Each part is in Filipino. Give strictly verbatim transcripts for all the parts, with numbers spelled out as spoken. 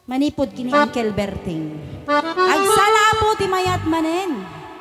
Manipod kini Uncle Berting. Agsala po ti mayat manen.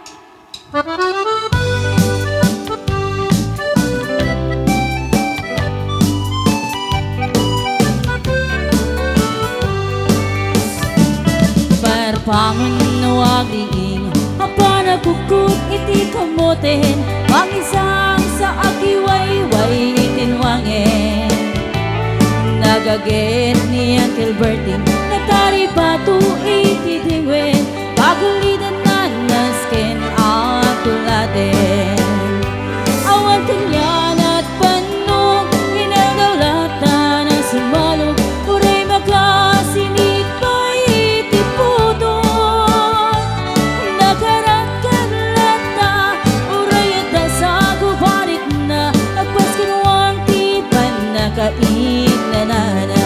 Parpangon nawaging apa nagkukut iti kamoten ang isang sa agiwayway itinwangen. Nagaget ni Uncle Berting natari batu iti dingwen pagulidan na nasken at tuladen. Awan kanyan at panong inagawlatan ang sumalog uray makasinit pa iti pudon. Nakaratkan lata uray at dasago barit na agpas kinuwang tipan nakait na nana.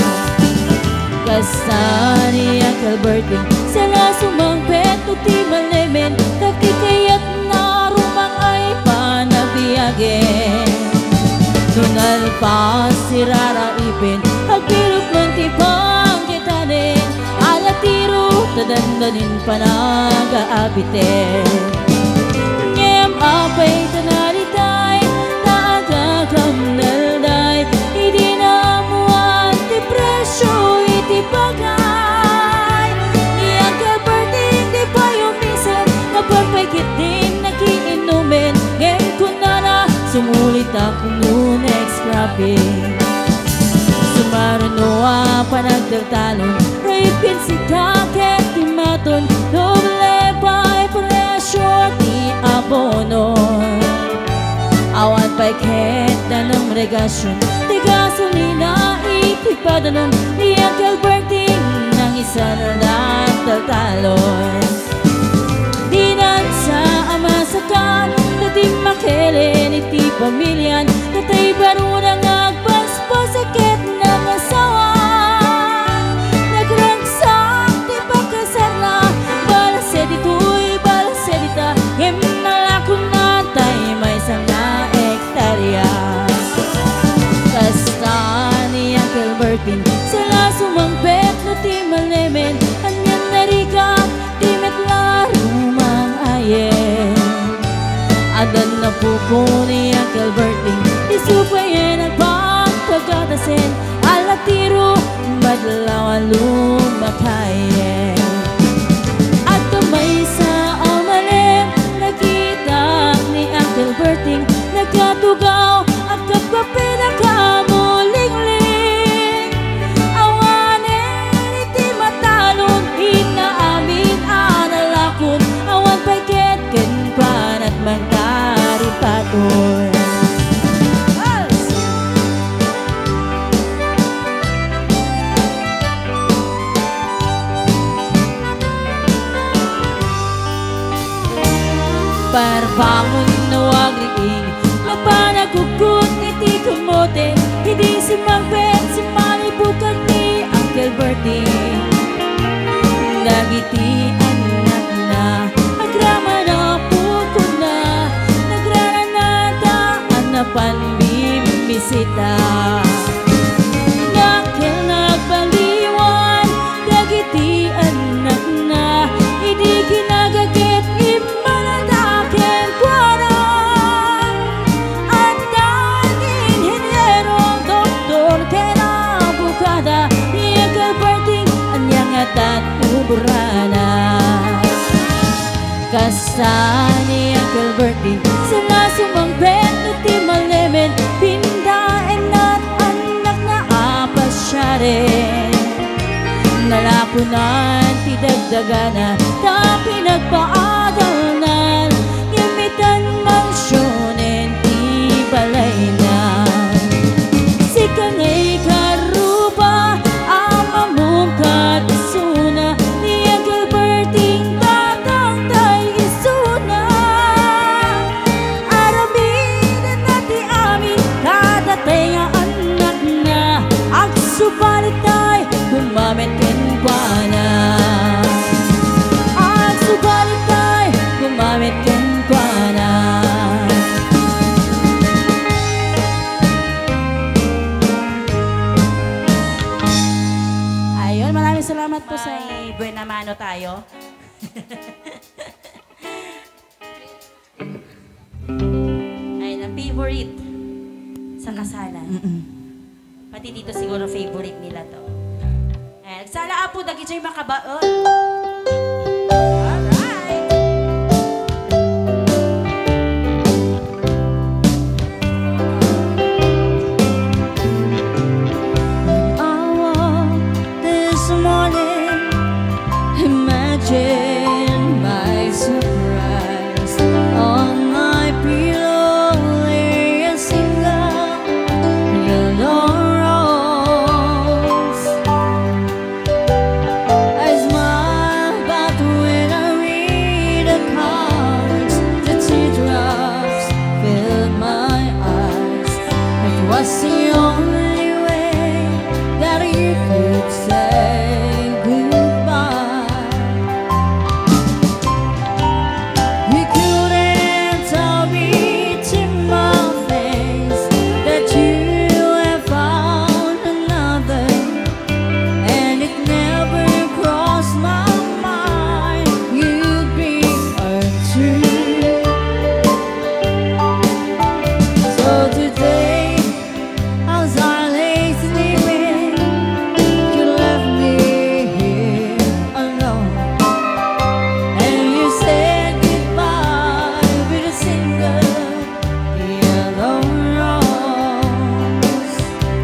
Kasta ni Uncle Berting sala sumangpet o ti malemen takikayat na rumang ay panabiyagin. Nunal pa si raraipin agbilog ng tipang kitanin alatiro tadandanin panag-aabitin. Ngem apay tanalitay naagagam nalday hindi na muan ti presyo iti bagay. Ni Uncle Berting di pa yumisan napagpaikit din nakiinumin. Ngem kun na na sumulit akong noon ex-grabbing. Sumaruno a panagdagtalon rapin si kaket ti maton doble by presyo ti abonon. Awan paiket na ng regasyon ti gasolina ipagpadanon ni Uncle Berting ng isa na nagdagtalon. Dinan sa amasakan nating makilin iti pamilyan natay barunang agpaspasakit ng asawa. Nagragsak ti pagkasar na balase dito'y balase dita ngem nalakon na tay may sanga ektarya. Kasta ni Uncle Berting sila sumangpet no ti malemen anyan narika ti metla rumang ayen. Adan na pupo ni Uncle Berting isupayen ang pagpagkatasin alatiro madlaw lumakayen. At kamay sa amalim nakita ni Uncle Berting nagkatugaw at kapapinakamuling-ling. Awanin iti matalon inaamin analakon awan paiket ken pan at magtaripaton. Parbangon na wagriing napanagukot iti kamote hindi si Magbet si malibukan ni Uncle Berting. Nagiti anak na agrama na pukod na nagraranata anapan bimisita. Nakil nagbaliwan nagiti anak na hindi ginagagit imanatakin kwaran. Andan inhinyero doktor kena bukada ni Uncle Berting anyang atat uburana. Kasta ni Uncle Berting sila sumangpet no ti malemen pindaen at anak na apasyare. Nalapunan ti dagdagana ta pinagpaadalan ngimitan mangsyonen ti balay na. Si kangay karuba amamong kadisuna ni Uncle Berting batang tay isuna. Aramidan na ti amin kadatay nga anak na agsubalit tay gumamet ken pana. Agsubalit tay gumamet ken pana. salamat po sa... May buena mano tayo. Ayun, ang favorite sa kasalan. Mm-mm. Pati dito siguro favorite nila to. Ayun, nagsala po, dagi siya'y makabaon. Alright! I woke this morning, imagine my surprise. On my pillow lay a single yellow rose. I smile, but when I read the cards, the teardrops fill my eyes. It was the only way that you could say goodbye. You couldn't tell me to my face that you have found another, and it never crossed my mind you'd be untrue. So today, as I lay sleeping, you left me here alone, and you said goodbye with a single yellow rose.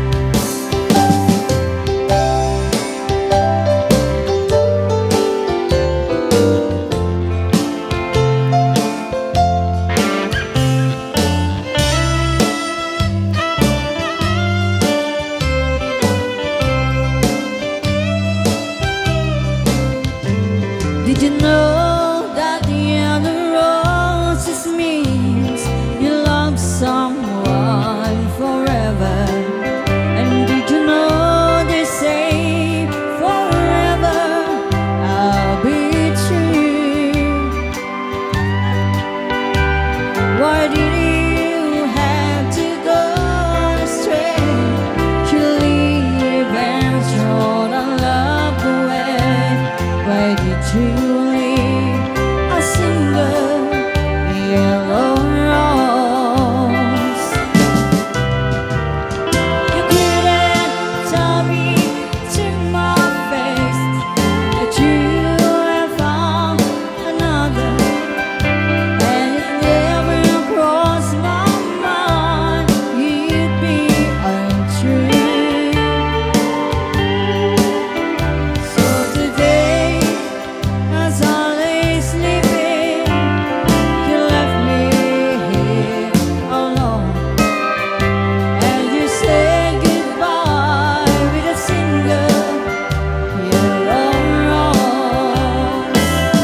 Did you know that the other roses means you love someone forever? And did you know they say forever I'll be true? Why did you have to go astray? You leave and throw the love away. Why did you leave a single yellow rose? You couldn't tell me to my face that you have found another, and it never crossed my mind you'd be untrue. So today, as I lay sleeping, you left me here alone, and you said goodbye with a single yellow rose.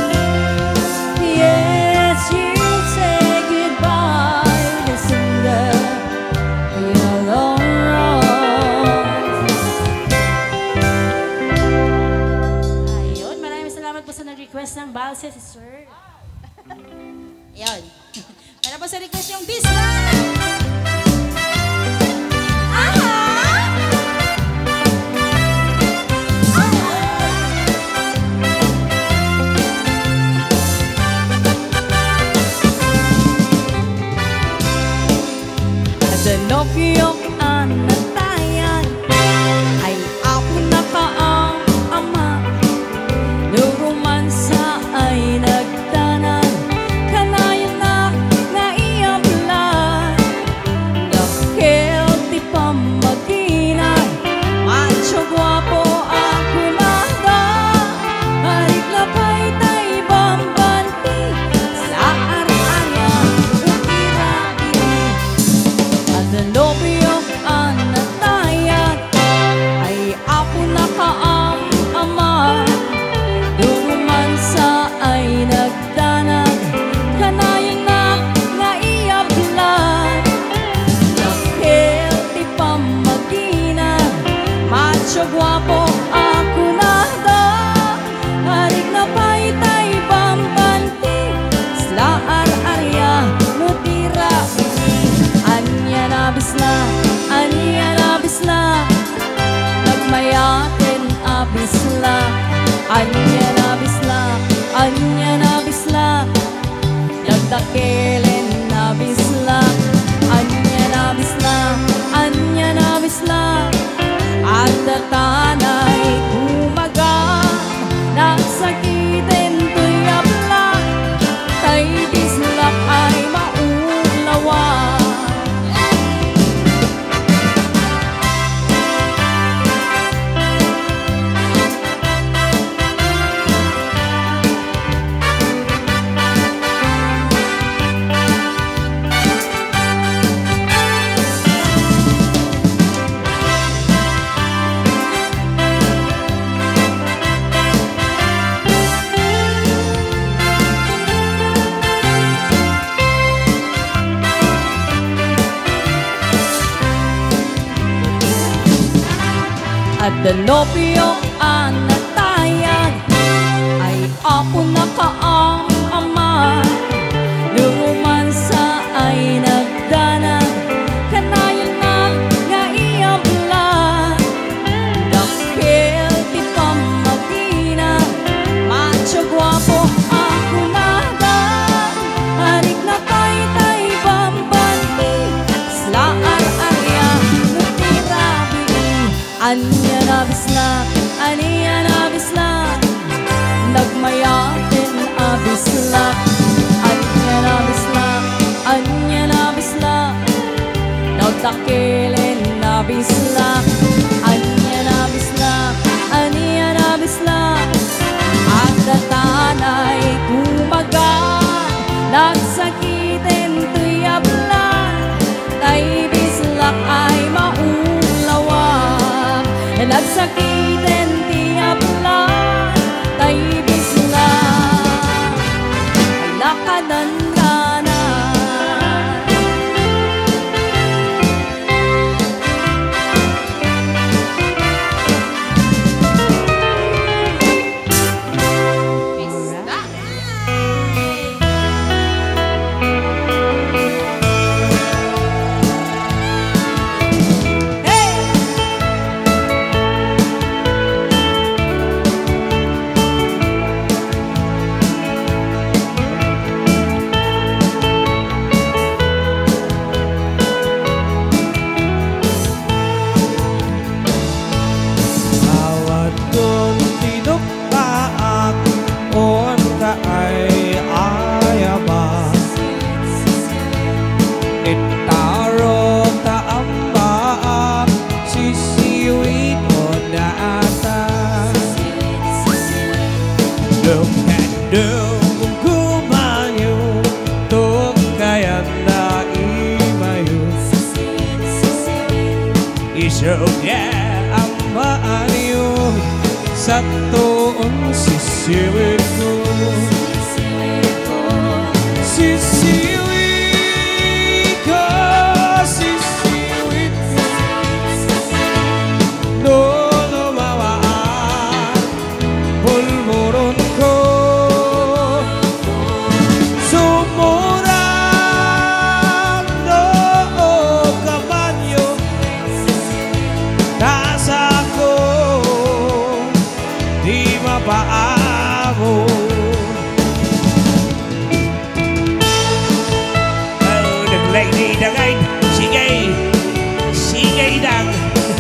Yes, you said goodbye with a single yellow rose. Ayun, maraming salamat po sa nag-request ng balse si Sir. Ayun. Para po sa request yung Bisla! Dalokiyok ang natayan ay ako nakaang ama. Lurumansa ay nagtanan, kanayan na naiablan. Dahil di pa maginay, macho guwapo ako nada. Harit na pa'y ta'y bambanti sa ari-arya, lukira ini. At dalokiyok ang natayan ay ako nakaang ama. Lurumansa ay nagdanag, kanayan na naiablan. Dahil di pa maginag, macho guwapo ako nada. Harik na pa'y ta'y bambanti sla ar-arya, nutira ini. Anya na bisla, anya na bisla, nagmayatin abisla. Dalopyo ang natayag ay ako na kaang ama. Lurumansa ay nagdanag kanayon na nga iyablan. Dakil di pamagina macho guwapo ako na dan. Anik na tay tay bambanti slaar arya nutirabi. Anya na bisla, anya na bisla, nagmayatin abisla. Anya na bisla, anya na bisla, nagtakilin na bisla. Anya na bisla, anya na bisla, ang datanay kumaga. Nagsakitin tuyabla, tay bislak ay maulawa. Nagsakitin tiyabla, tay bisla, lakadan ka na. Isogya ang maaliw sa tuong sisiwid ko. Sisiwid ko, sisiwid ko, no lumawaan pulburon ko. Sumurang no kamanyo nasa ko, di mapaamo. Oh, naglagay na ngayon. Sige, sige lang.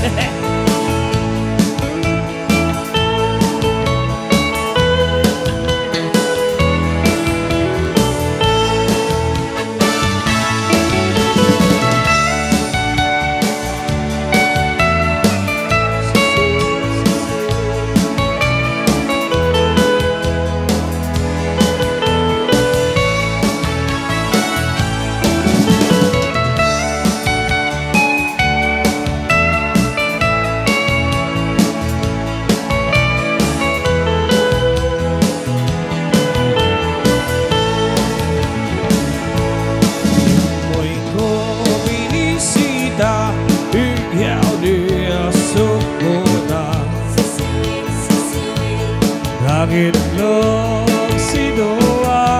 Langit lang si Noa,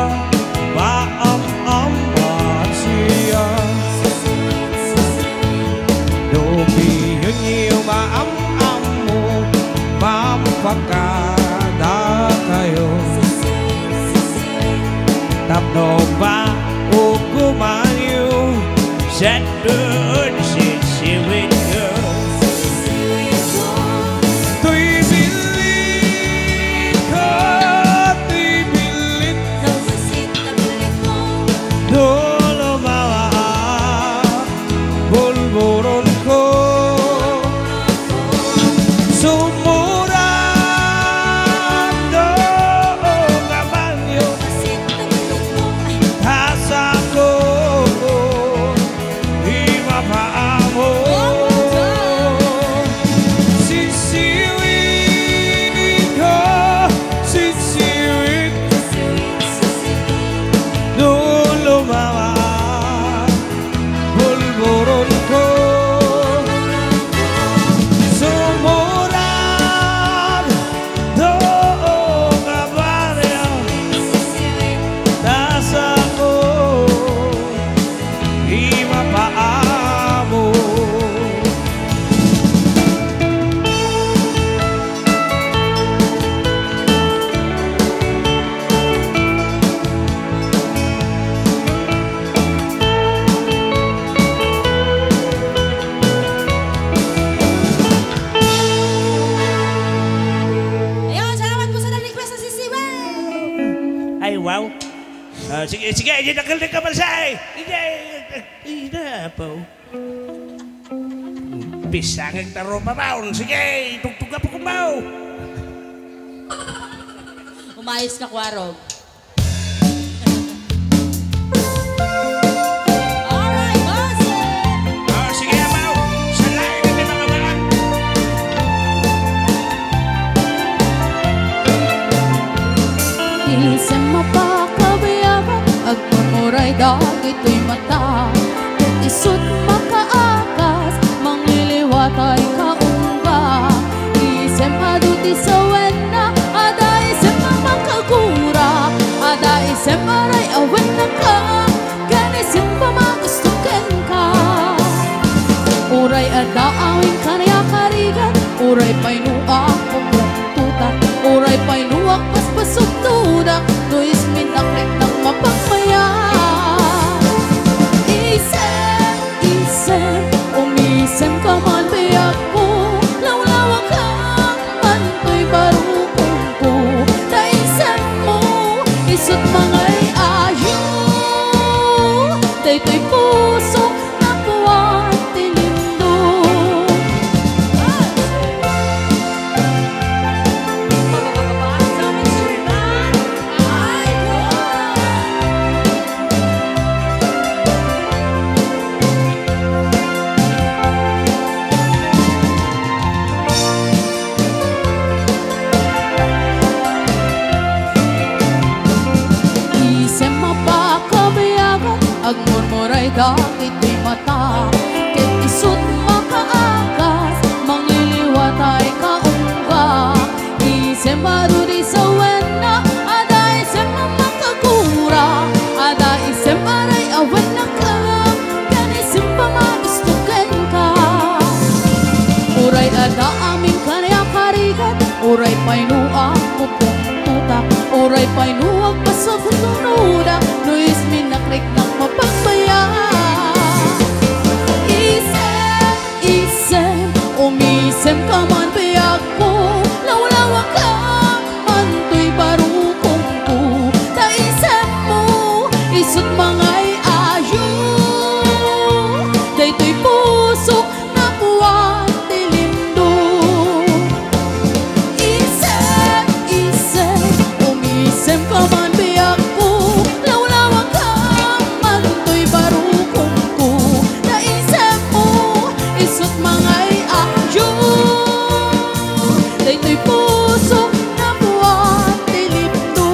maam-amat siya. Lumiyon niyo maam-am mo, mapagkada kayo. Tapno ba o kumayo, sa doon sisiwid ko. Bulburon ko, bulburon ko. Sumurang no kamanyo, Ah, sige, sige, hindi nagaling ka masay. Hindi, hindi po. Bisangag taro pa baon. Sige, tugtug ka po kumaw. Umayos ka, Kwarog. Alright, boss! Ah, sige, amaw. Salain kami mga balang. Isang mapakabayagan, agmumuray dagito'y mata. Kung isut makaakas, mangliliwatay kaungga. Isem aduti sa wena, ada isem makakagura. Ada isem aray awen na ka, ganisim pa magustukin ka. Uray ada awin kanaya karigan, uray pa'y nuak pagpuntutan. Uray pa'y nuak paspasot tudak, tuis minaklik ng mapagmaya. Isem, isem, umisem ka man biyak ko. Lawlawa ka man to'y barukong ko. Daisem mo, isot mangay ayo. Dayto'y puso na buwan tinindo. Isem mapakabayagan, agmurmuray dagito'y mata. Ket isut makaakas, mangliliwatay kaungga. Isem adudi sa wena, ada isem makagura. Ada isem aray awen na ka, ganisim pa magustukin ka. Uray ada aming kanaya karigan, uray pa'y nuak pupong tutak. Uray pa'y nuak pasabot nunudak, nuis minaklik ng mapagmaya. Isem, isem, umisem ka man biyak ko. Lawlawa ka man to'y barukong ko. Daisem mo, isut mangay ayo. Dayto'y puso na buwan tilindo. Isem, isem, umisem ka man biyak ko. Lawlawa ka man to'y barukong ko. Daisem mo, isut mangay ayo. Dayto'y puso na buwan tilindo.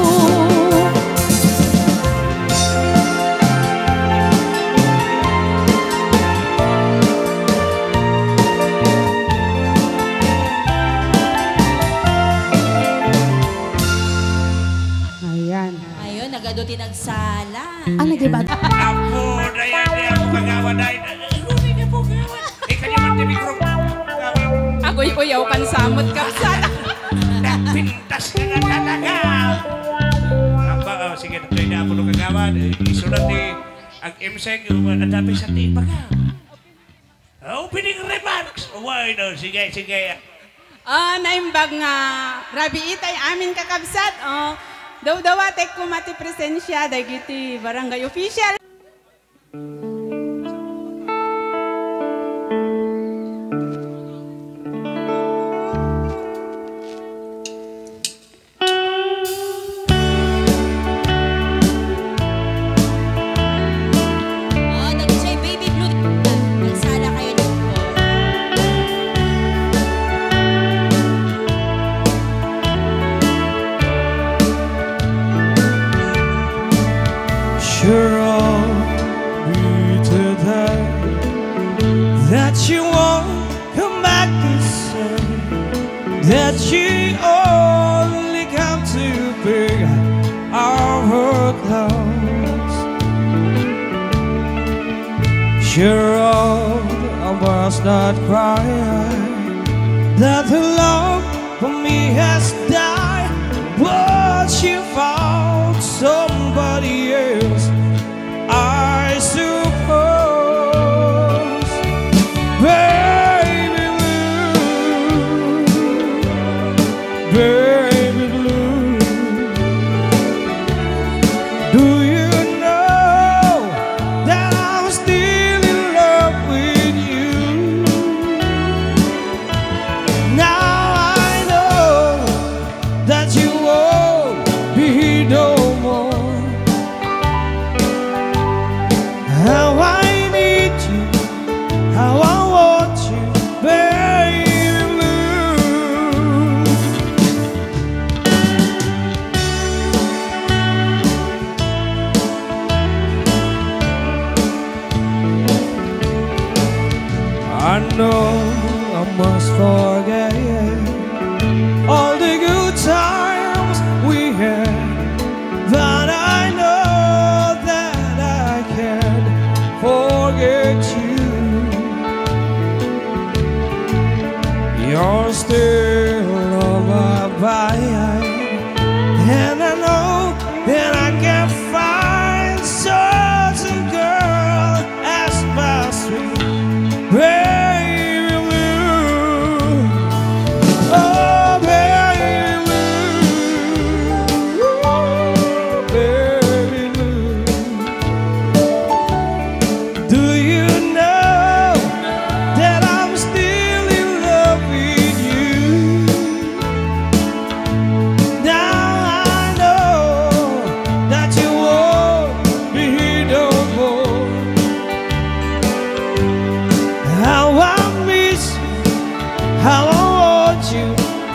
Ayan. Ayun, nagaduti nagsala. Ano, di ba? Apo, daya niya ako kagawa dahil. Hindi niya po gawa. Eh, kanya man di mikro. Ako'y uyaw pansamot ka. Pintas ka nga talaga. Aba, oh, sige, natuloy na ako nung kagawa. Isulat ni ang M S E C, nadapay sa tipa ka. Opening remarks. Why no? Sige, sige. Ah, naimbag nga rabi itay amin kakabsat. Oh, daw dawatek kumati presensya dagiti barangay official. Oh, nag-say baby blue. Nagsala kayo dito. Sure, I'll be today that you won't come back to say that you only come to pick our clothes. Sure, I must not cry that the love for me has died, but you found somebody else, I suppose. Baby blue, baby blue, do you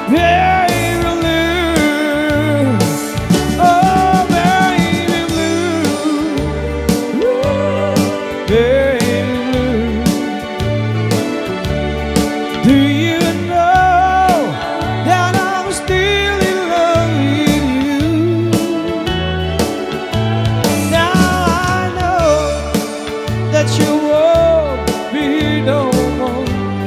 baby blue. Oh, baby blue. Ooh, baby blue. Do you know that I'm still in love with you? Now I know that you won't be no more.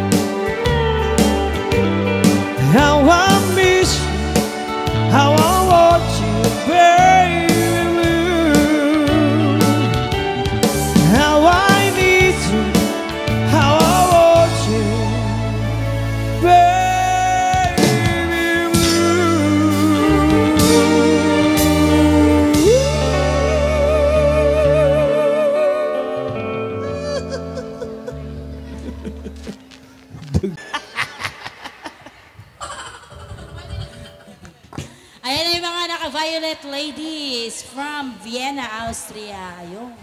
How I miss you, how I want you, baby blue. How I need you, how I want you, baby blue. Ayan na yung mga naka-violet ladies from Vienna, Austria. Ayun.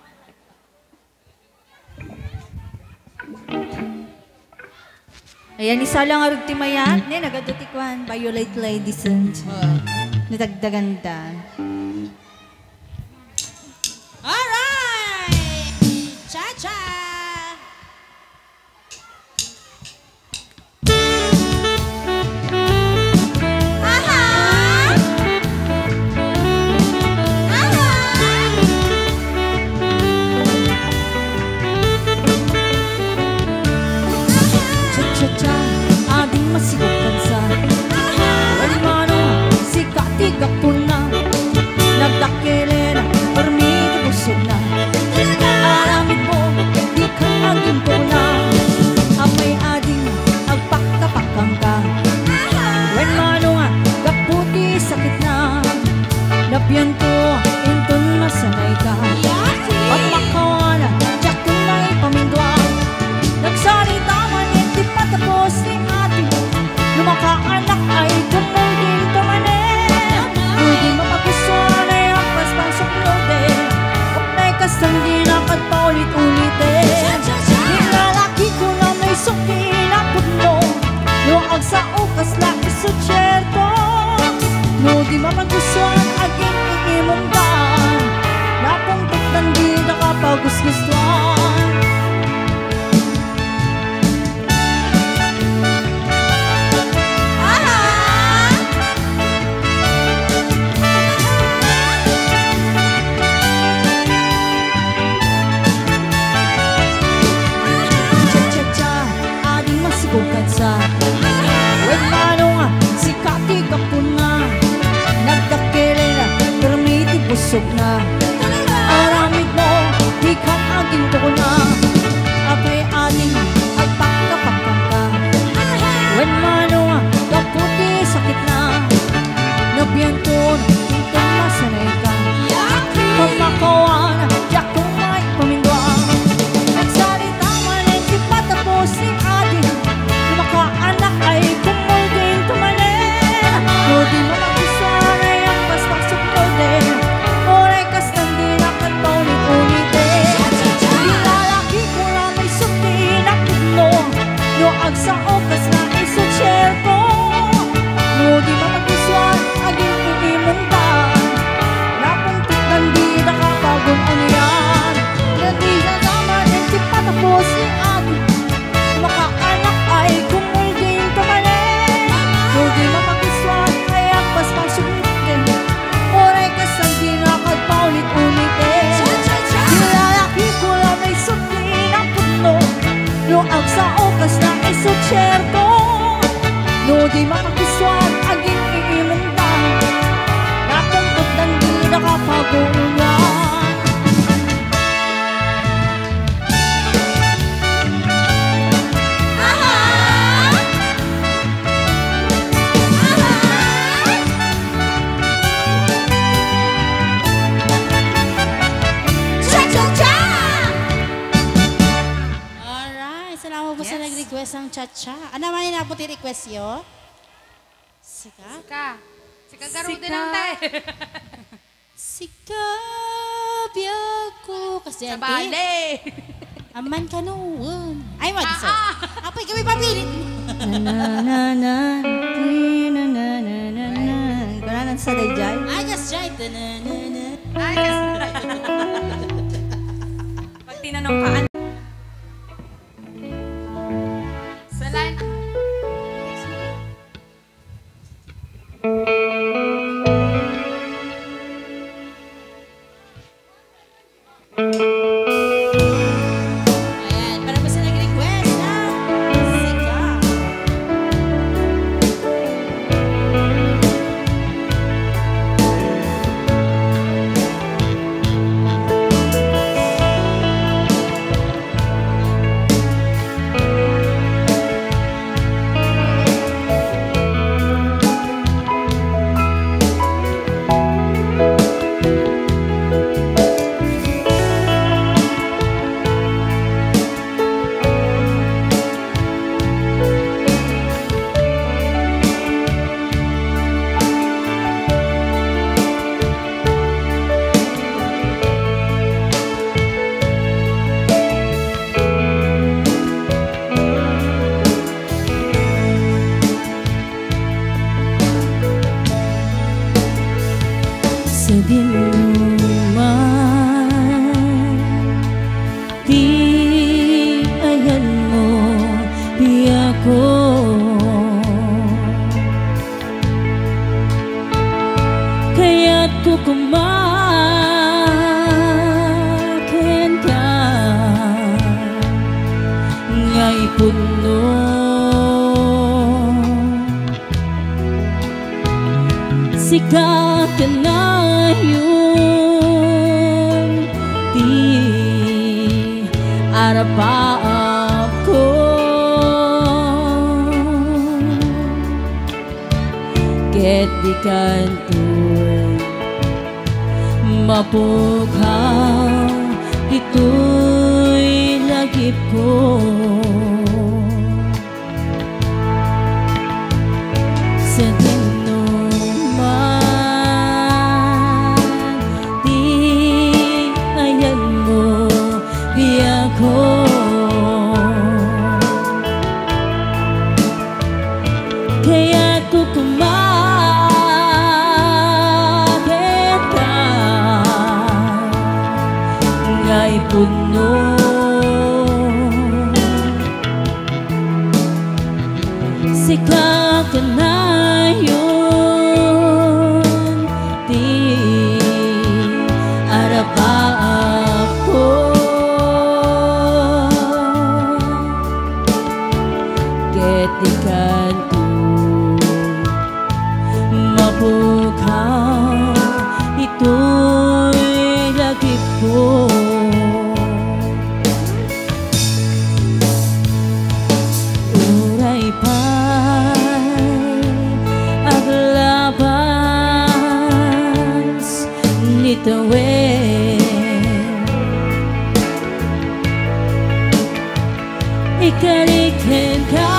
Ayan, isa lang arug timayat. Ne, nagadutikwan. Violet ladies. Natagdaganda. Alright! Cha-cha! Cha-cha-cha, ading masigutan sa Hermano, si katiga po na nagdakilera, permiti busog na aramid mo, di ka aging po na amay ading agpakapakang ka Hermano nga, kaputi sakit na Lapyan to, intun masanay ka At makawana, tiyak kung may pamindwa Nagsalita man, hindi patapos ni ate Lumakaanak ay tumulging tumanin Hindi mapagustuhan ay akpas pang suklodin Huwag na'y kasang ginakad pa ulit-ulitin Nilalaki ko na may suki na puno Luag sa ukas na isucherto No di mapagustuhan aging iimundan Napuntok ng di nakapagusgustuhan Cha-cha-cha, ading masigukat sa Huwag mano nga, si katiga po na Nagdakilera, permiti busog na Aramid mo, di kang aging ko na Apay ading, agpakapakang ka Huwag mano nga, kaputi sakit na Nabiyanton, ito masanay ka Pamakawan, yak kung may pamindwaan Nagsalita man, hindi patapos ni ate Lumakaanak ay kumulging tumanin O di mo magustuhan ay ang paspang suklodin Oray kastan din akat paulit-ulitin Nilalaki ko na may suki na puno No agsa okas na isucherto No di mo magustuhan aging iimundan Napuntik ng di nakapagun o niyan Nadi na naman hindi patapos ni ate Makaanak ay kumulging tumanin No di mapagustuhan ay ang paspang suklodin Oray kasang di nakad paulit-ulitin Nilalaki ko na may suki na puno No agsa okas na isucherto No di mapagustuhan aging iimundan Napuntot ng di nakapagungan Alright, salamat po sa nag-request ng cha-cha. Ano naman yung naputi request yo? Sika? Ka. Si kagaro din ang tay. Sikabya ko. Kasi Sa bale. Aman ka noon. Ay, wag sa. Apay kami papilit. Na na na na ay tananana. Ay, pag tinanong ka, ano? Sa line. Ayan, para pa sa nag-request na Sika. Sa dinuman, di ayan mo, di ako. Kaya't kukumakin ka, nga'y puno. Sikat ka na yun, di arapaap ko. Ket di kantoy mapughaw, ito'y lagip ko. Sa kaya kukumakit ka, nga'y puno. Sikap ka na yun, di arapaap ko. Ket di kanto mapughaw, ito'y lagip ko. Uray pa'y aglabas nitawid, ikalikhin ka.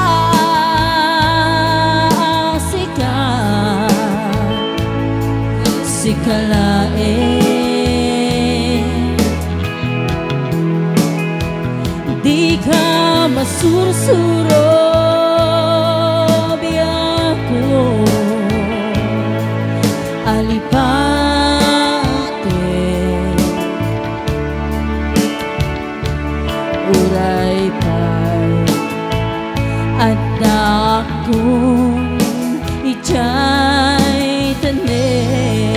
Sikalain, di ka masursuro, biyako alipate. Uray pa'y anak kong ijay tanin.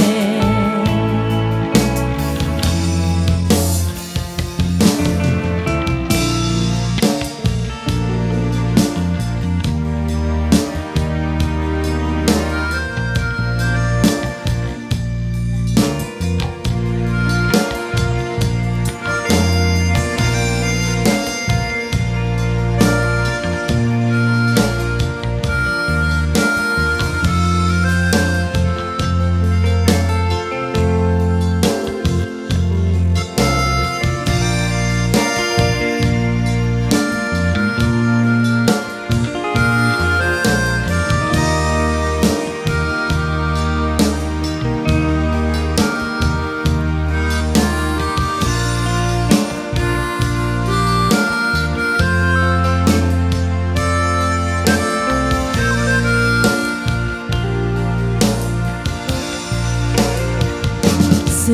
sa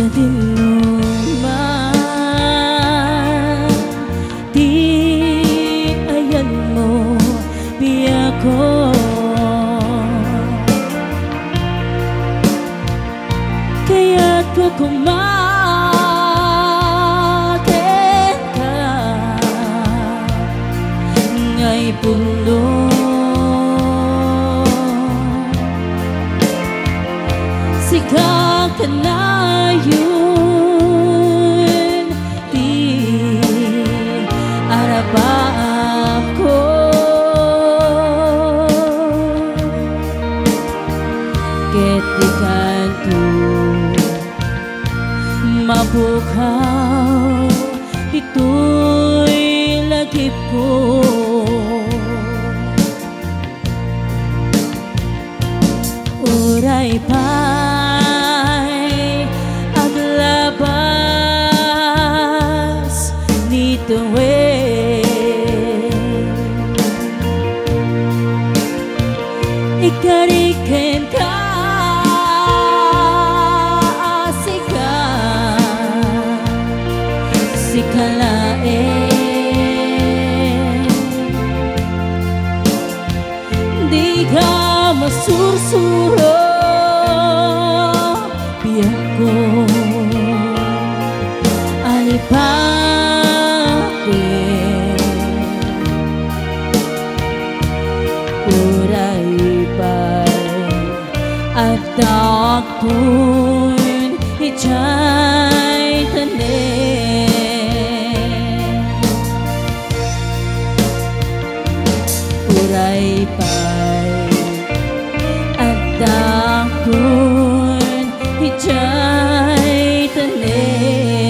dinuman, di ayan mo biya ko. Kaya't huwag kumakin ka ngay pulo. Sigaw ka na yun, di arabaan ko. Ketikan tu mabukaw, ito'y lagip ko. Uray pa'y aglabas nito eh. Ikarikin ka asika sikalain, di ka masursuro biyak ko. Alipapin uray pa'y agdakpun ijay tanin. Uray pa'y agdakpun ijay tanin.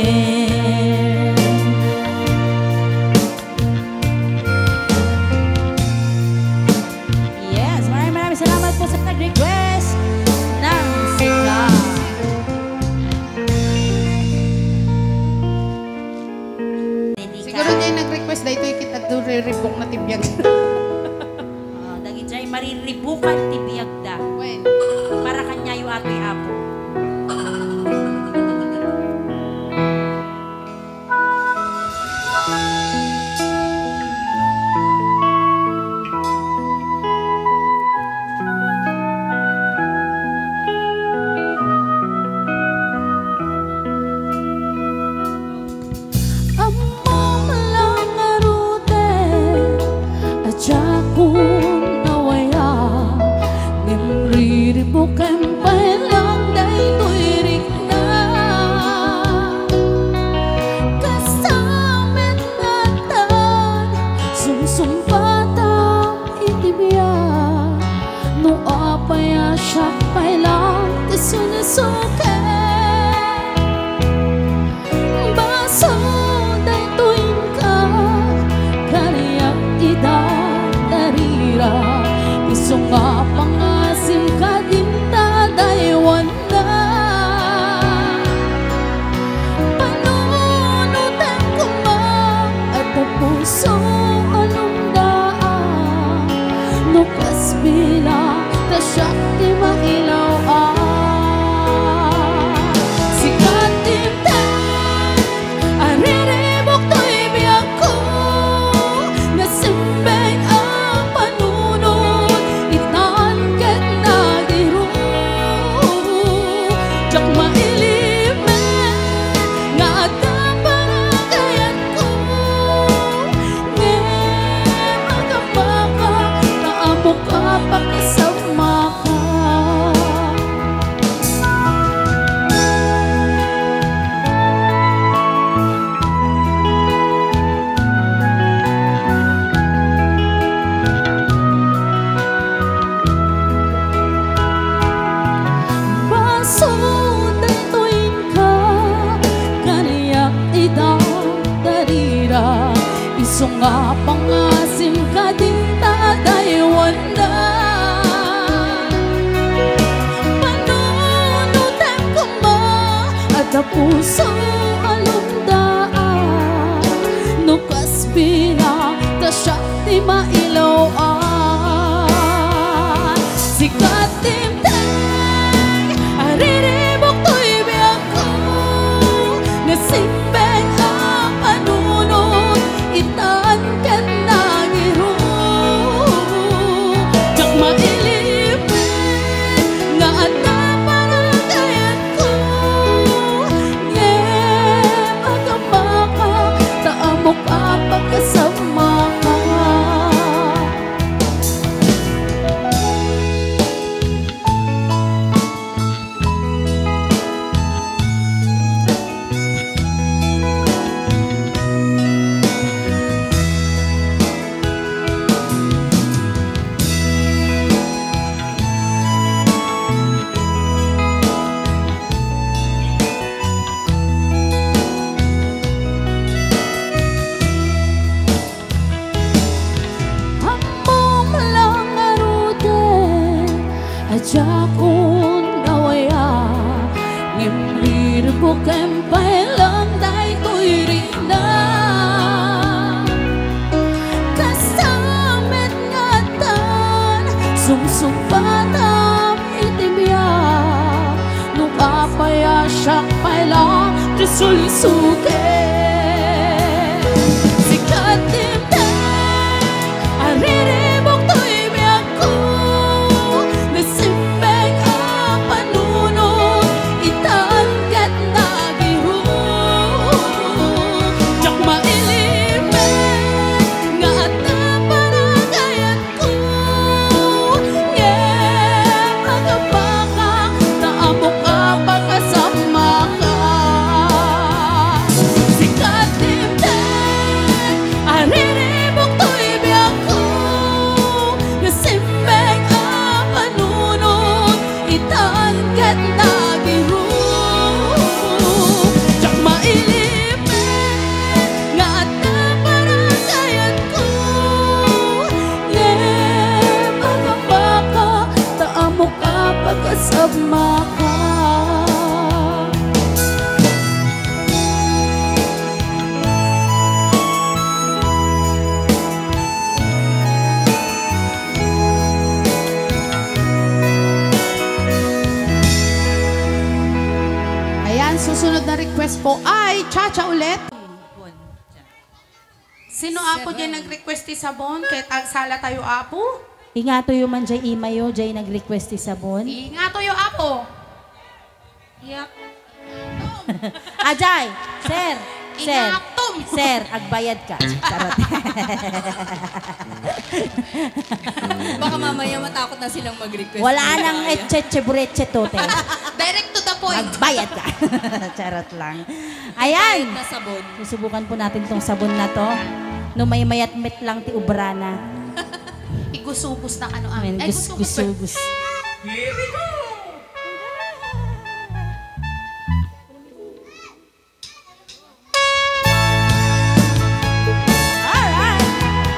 Yes, maraming maraming salamat po sa nag-request ng sika. Siguro dyan nag-request na ito kita doon re-rebook na tibiyag. Uh, Dagi dyan mariribukan tibiyag da. When? Para kanya yung ato'y apo. Among lang arute at yakong nawaya, nimriribukan pa lang dahil tuwirik na. Kasamin natan sumsumpatang itibya, no apaya siya pa lang tisunisukin. Baso dahil tuwing ka kariyak idadarira, iso nga pangasim ka din tadaywan na. Panunutan ko man at ang puso alumdaan, nukas bila tasyak di mailaw ah. Sikat timtan ariribok to'y biyak ko, nasimbeng ang panunod itan ket nagiru. Jak mailimen nga atabaragayan ko, ngem agapaka naamo ka pakisama ka. Baso dahil tuwing ka kaniyak idadarira, iso nga pangasim ka din tadaywan na. Panunutan ko man at ang puso alumdaan, nukas bila tasyak di mailaw ah. Sikat timtang ariribok to'y biyak Adya kong nawaya ngimrir ko kempay lang day to'y rina kasamit nga tan sumsumpatam itimya nung apaya siyak pay lang disulisuke sikat timtay ariribok to'y biyako nasimbeng ang panunod itan kat nagihu jak mailimen nga at naparagayat ko yeah magapaka naamok ang pagkasama ka sikat timtay ariribok to'y biyako nasimbeng ang panunod itan kat nagihu jak mailimen nga at naparagayat ko yeah magapaka naamok ang pagkasama ka. Ayan, susunod na request po ay Chacha ulit. Sino apo dyan nag-request ti sabon? Kahit agsala tayo apo? Ingato yung man jay imayo, jay nag-request ti sabon. Inga tayo apo. Yak. Ajay, sir, sir, Ingatom. sir, agbayad ka. Charot. Baka mamaya matakot na silang mag-request. Wala nang etche bureche tote. Direct to the point. Magbayad ka. Charot lang. Kahit Ayan. na sabon. Susubukan po natin tong sabon na to. No may mayat-met lang ti ubrana. Igusubos na ano amin. Amen. Ay, Gus, gusubos. gus, gus. Here we go! Alright.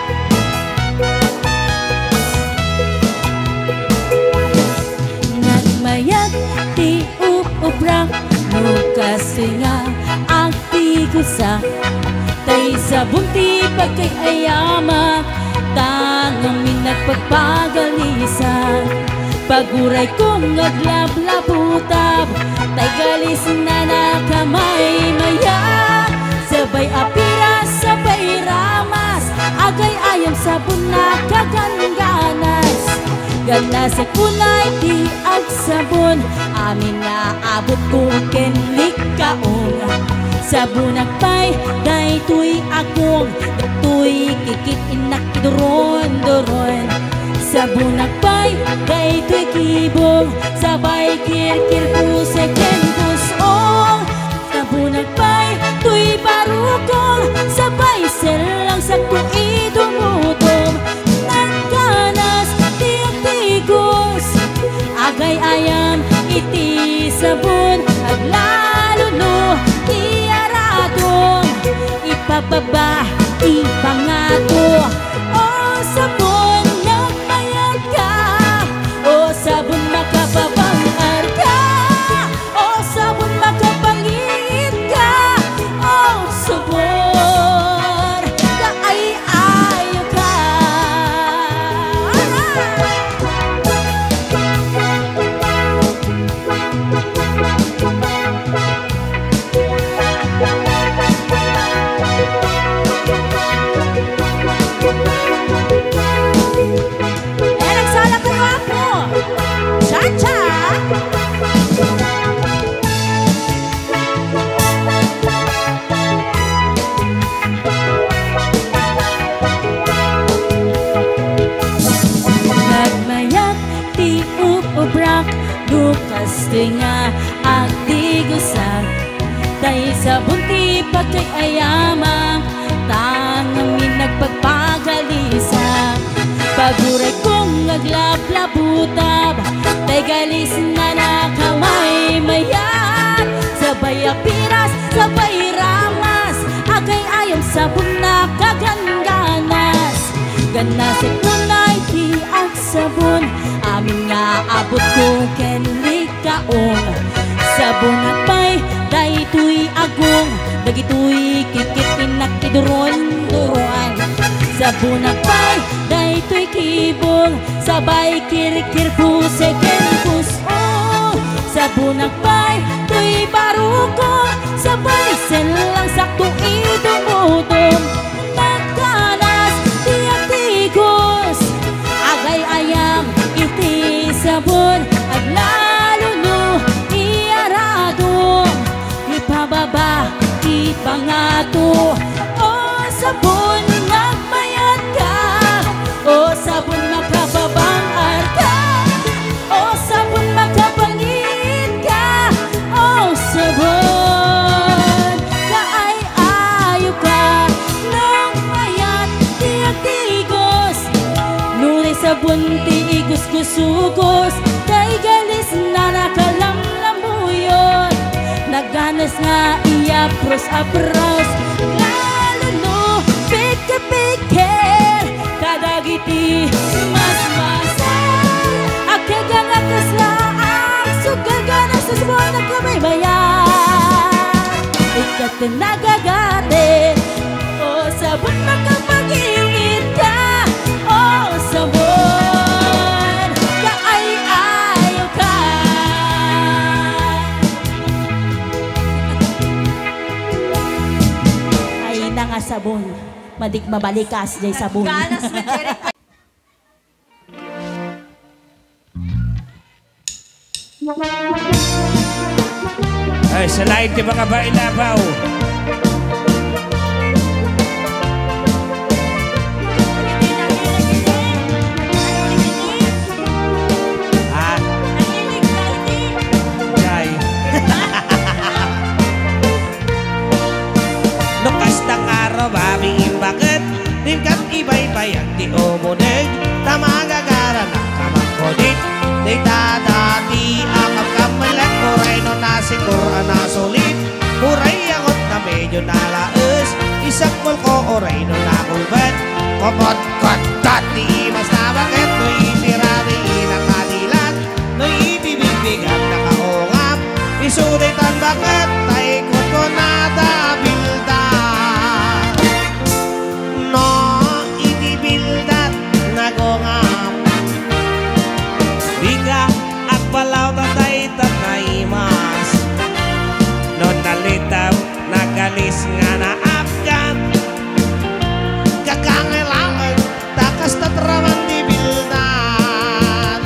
Nagmayat ti uubra no kasi nga ang tigusa tay sa bunti pagkay ayamak tangang minagpagpagalisa paguray kong naglablabutab tay galis na nakamay mayat sabay apiras sabay ramas agay ayam sabon na kagangganas ganas at punay di ag sabon amin na abot ko kenlik kaong sabon agpay day tuy akong tuy kikit inak doron-doron sabon agpay day tuy kibong sabay kirkir pusek ken pusong sabon agpay tuy barukong sabay selang sa kui dumutom nagkanas tiyak-tigos agay ayam iti sabon aglalo no tiaradong ipababa ipangato o sabon nagmayad ka o sabon makababangar ka o sabon makapangit ka o sabon kaay-ayo ka. Eh, nagsala kayo ako! Cha-cha! Nagmayat ti upubrak dukas ti nga ang tigusak tay sa bunti pagkay ayamang tangang minagpagpagalisa paguray kong naglablabutab tay galis na nakamay mayat sabay apiras sabay ramas agay ayam sabon na kagangganas ganas at punay ti ag sabon amin nga Aabot ko ken likaong sabon at pay daytoy agong dagitoy kikit inak tiduron-duruan sabon at pay daytoy kibong sabay kirikir puse ken puso sabon at pay tuy baruko sabay selang sakto idumudong nagkanas tiyak tigos agay ayam iti sabon aglalo no iarado ipababa ipangato o sabon nagbayad ka o sabon makababang arka o sabon makapangit ka o sabon kaay ayo ka nang mayat tiyak tigos nuri sabon tiigos kusugos day galis na nakalamlamuyon naganas nga iya pros apros lalo no pike-pike kadagiti mas masay agkagang akaslaang sugagan ang susubon na kabaybayan ikat na nagagatin o sabon makapag-iingit ka o sabon kaay-ayo ka ay na nga sabon madik mabalikas jay sabon Ganas na direct. Ay, sa lain di mga bailabaw. Ha? Jay. Nukas ng araw, babing bakit rimkat ibay-bay ang di umunig tamagagara na kamakodit di tadati akap kamalat uray no nasigur anasulit uray angot na medyo nalaes isak mul ko uray no nakulbat komot kot dati mas na bakit no itirari inakadilat no ibibigbigat nakaungap isuditan bakit tay ko nada bilda no itibildat nagongam biga at palaw na tayo tanaymas no nalitaw nagalis nga na apkan kakangilangan takas tatraman di bildat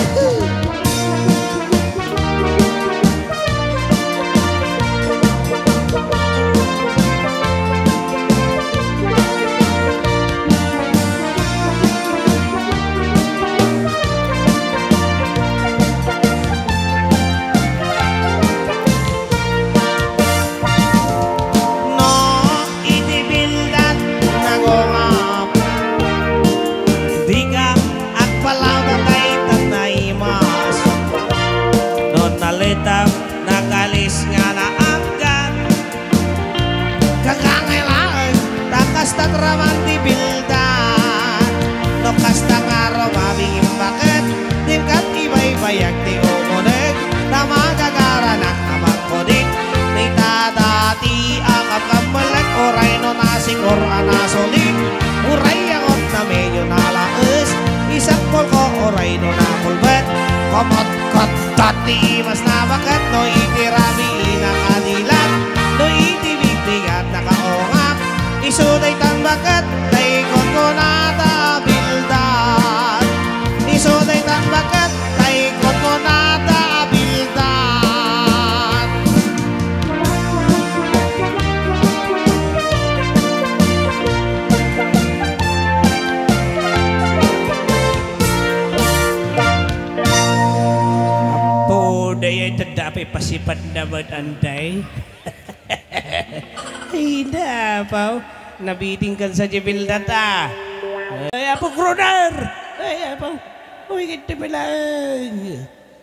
nagalis nga na agad kakangailangan takas tatraman di bildan no kasta nga romaming bakit tingkat ibay-bayag di umunig tamagagara na kamakkodik ni tadati akap kamalag oray no nasingur anasulik uray angot na medyo nalaes isak pol ko oray no nakulbet komot kot dati mas nabakat no itirami inakadilat no itibigbigat nakaongap isuday tambakat taikot ko nata bildan isuday tambakat taikot ko nata bildan Daya tadapi pasipad naman anday. Ay na, pao. Nabiting kan sa jibil data. Ay, apo kronar. Ay, apo. Uy, ganti malang.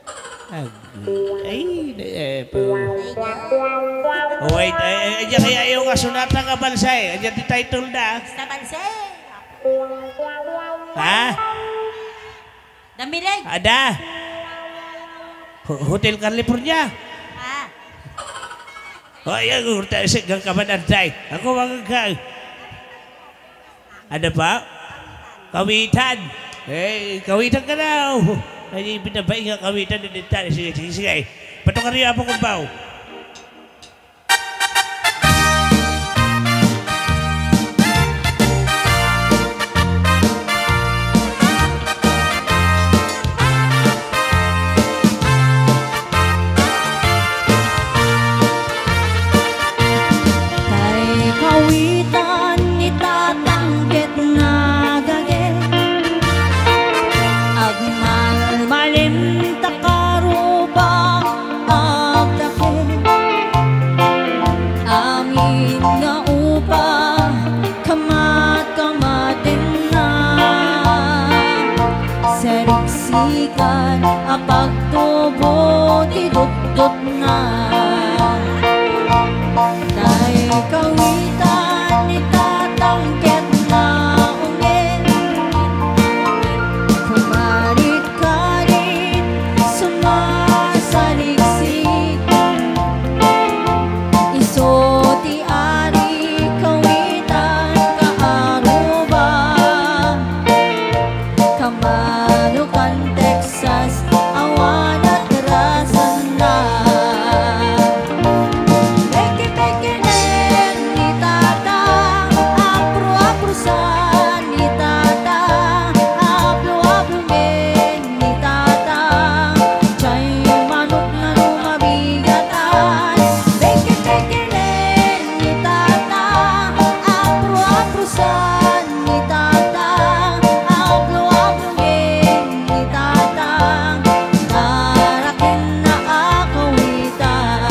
Ay, ay, apo. Wait, ay, ay, kaya yung kasunatan nga bansay. Ayan di title na. sa bansay Ha? damilig Ada? Hotel California. Ah. Ay, ang urta sa gang kamanantay. Ako magagay. Ano pa? Kawitan. Eh, kawitan ka na. Ay, binabay nga kawitan. Sige, sige, sige. Patok ka rin ako kung baw. Pagtubo di dut-dut na dahil kawitan itatangket na ungin kumarit-karit sumasaliksik isoti ari kawitan kaaruba kamanukan Texas awan at rasan na Beke-beke nen ni tata apro-aprosan ni tata aplo-aplo men ni tata chay manok na lumabigatan Beke-beke nen ni tata apro-aprosan ni tata aplo-aplo men ni tata darating na akawitan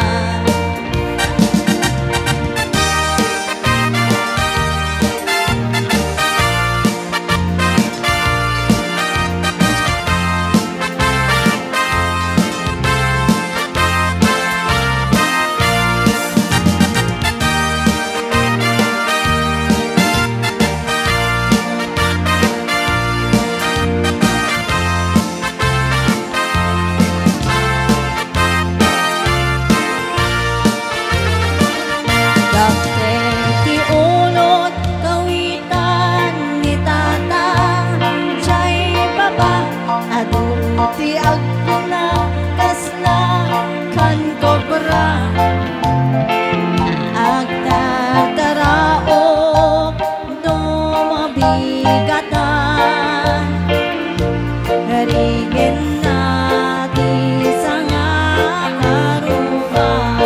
Dati ti ulot kawitan ni tata chay baba aduti agna kasla kan kobra agtataraok dumabigatan haringin natin sa nga karuba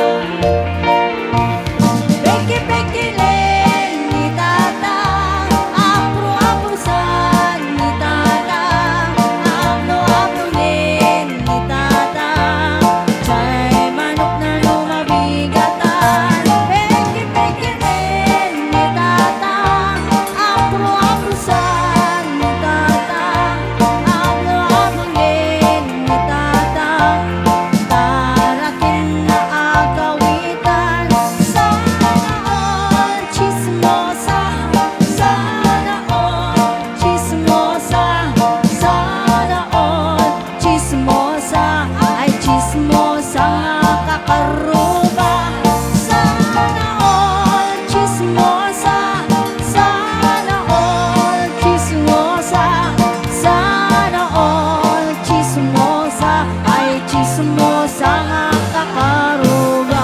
Beke-beke len ni tata apro-aprosan ni tata aplo-aplo len ni tata chay manok na lumabigatan Beke-beke len ni tata apro-aprosan ni tata aplo-aplo len ni tata darating na akawitan sana all chismosa sana all chismosa sana all chismosa ay chismosa nga kakaruba sana all chismosa sana all chismosa sana all chismosa ay chismosa nga kakaruba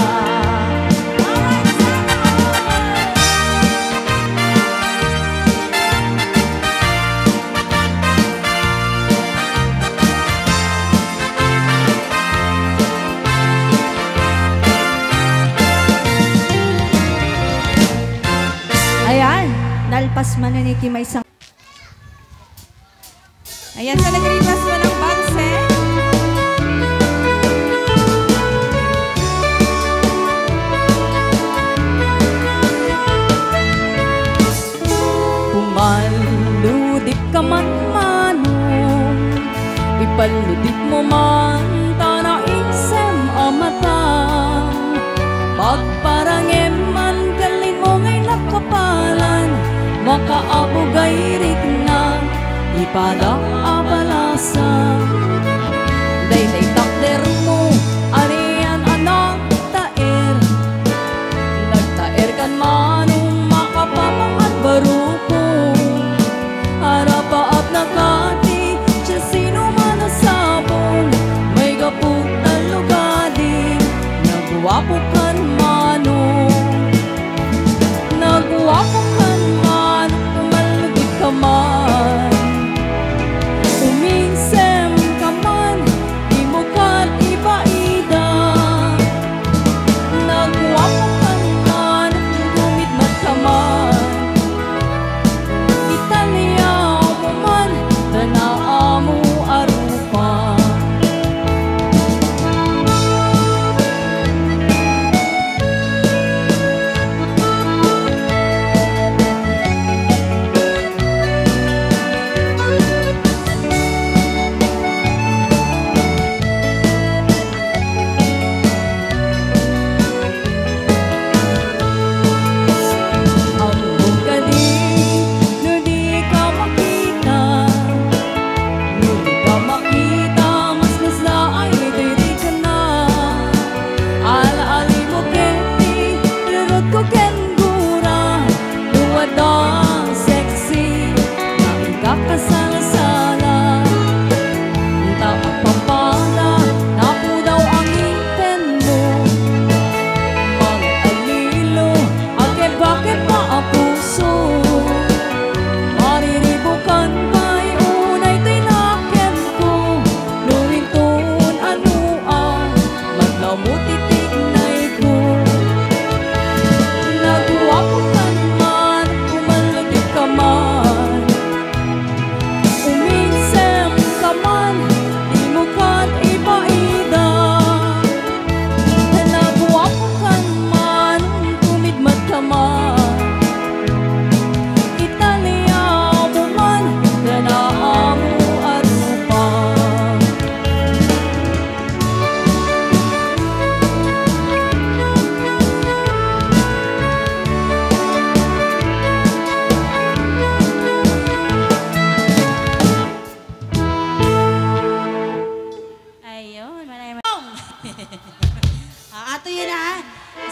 Ayan, nalpas man na ni Kimay sang Ayan, sa nag-request mo ng banse. Pumaludip ka man manong ipaludip mo man tana isem amatang pagparangem man galing mo ngay nakapalan makaabugay rit na ipada abalasan day day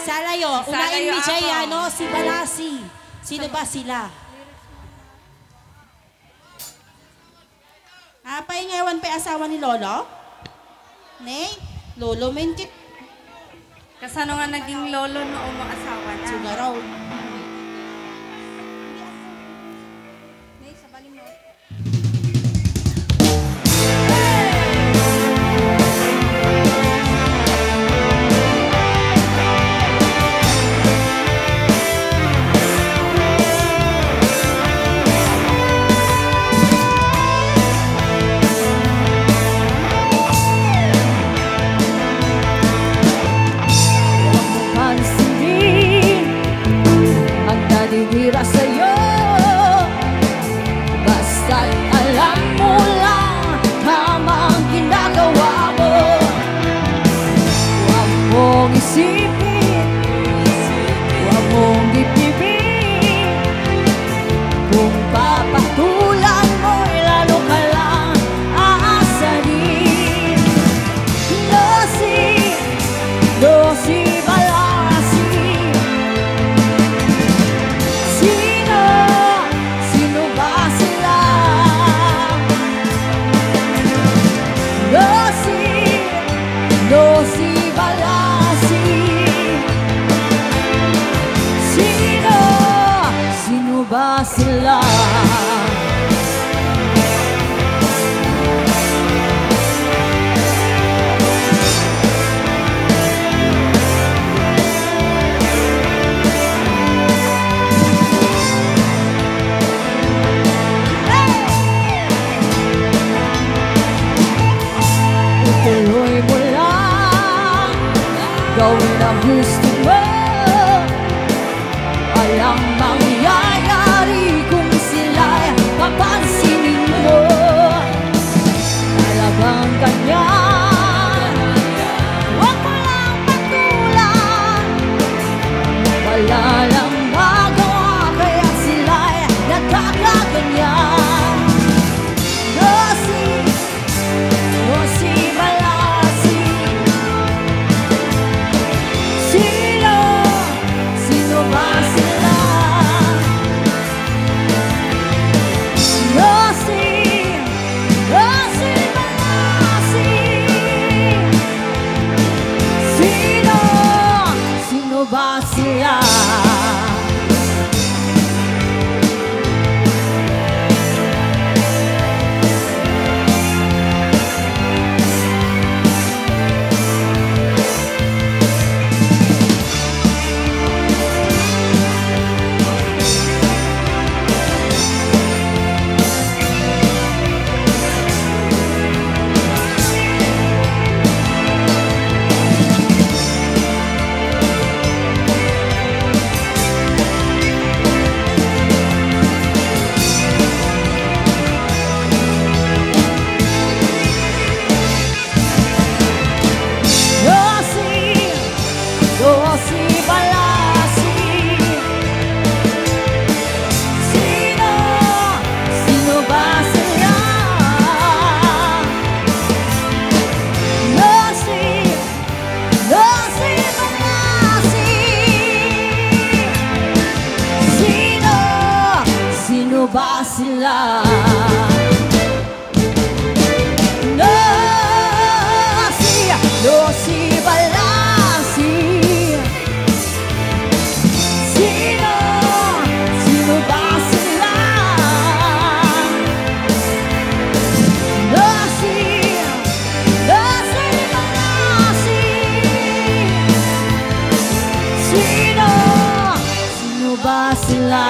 Salayo. Si Unahin Salayo ni Jay, ako. ano, si Balasi. Sino ba sila? Ah, paingawan pa yung asawa ni Lolo? Nay, Lolo menkit. Kasano nga naging lolo noong mga asawa na? Sugaraw. Pansinin ang nadidira sa'yo. Basta't alam mo lang tama ang ginagawa mo. Huwag mong isipin, huwag mong dibdibin. Kung papatulan mo'y lalo ka lang aasarin. Losi, Losi Balasi. Sino, sino ba sila? Losi, Losi Balasi. Sino, sino ba sila? Ituloy mo lang, gawin ang gusto mo. Walang mangyayari kung sila'y papansinin mo. Talagang ganyan, huwag mo lang patulan. Wala lang magawa kaya sila'y nagkakaganyan. Losi, Losi Balasi. Sino, sino ba sila? Losi, Losi Balasi. Sino, sino ba sila? Losi, Losi Balasi. Sino, sino ba sila? Losi, Losi Balasi. Sino, sino ba sila? Losi, Losi Balasi. Sino, sino ba sila? Losi, Losi Balasi. Sino, sino ba sila?